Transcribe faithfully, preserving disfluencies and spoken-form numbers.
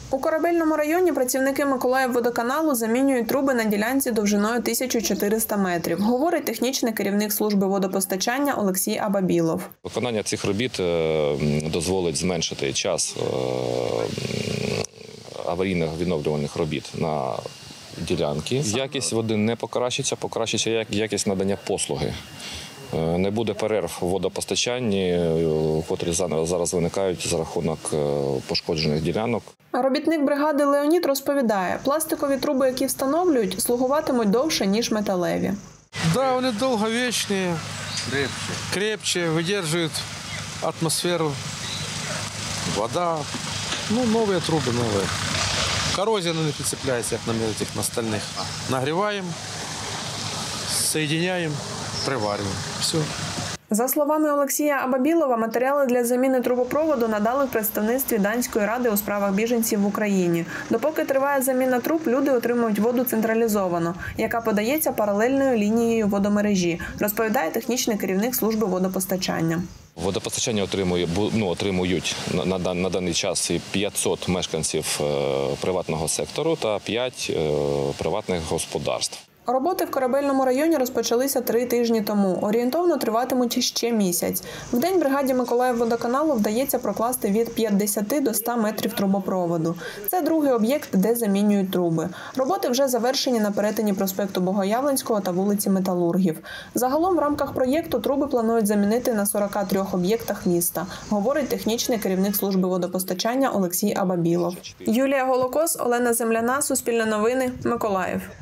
У Корабельному районі працівники Миколаївводоканалу замінюють труби на ділянці довжиною тисяча чотириста метрів, говорить технічний керівник служби водопостачання Олексій Абабілов. Виконання цих робіт дозволить зменшити час аварійних відновлювальних робіт на ділянки. Якість води не покращиться, покращиться якість надання послуги. Не буде перерв у водопостачанні, котрі зараз виникають за рахунок пошкоджених ділянок. Робітник бригади Леонід розповідає, пластикові труби, які встановлюють, слугуватимуть довше, ніж металеві. Да, вони довговічні, крепче, крепче видержують атмосферу, вода. Ну, нові труби, нові. Корозія не прицепляється, як на цих остальних. Нагріваємо, соєдиняємо, приварюємо. Все. За словами Олексія Абабілова, матеріали для заміни трубопроводу надали в представництві Данської ради у справах біженців в Україні. Допоки триває заміна труб, люди отримують воду централізовано, яка подається паралельною лінією водомережі, розповідає технічний керівник служби водопостачання. Водопостачання отримує, ну, отримують на, на, на даний час п'ятсот мешканців приватного сектору та п'ять приватних господарств. Роботи в Корабельному районі розпочалися три тижні тому. Орієнтовно триватимуть ще місяць. В день бригаді Миколаївводоканалу вдається прокласти від п'ятдесяти до ста метрів трубопроводу. Це другий об'єкт, де замінюють труби. Роботи вже завершені на перетині проспекту Богоявленського та вулиці Металургів. Загалом в рамках проєкту труби планують замінити на сорока трьох об'єктах міста, говорить технічний керівник служби водопостачання Олексій Абабілов. Юлія Голокос, Олена Земляна, Суспільне новини, Миколаїв.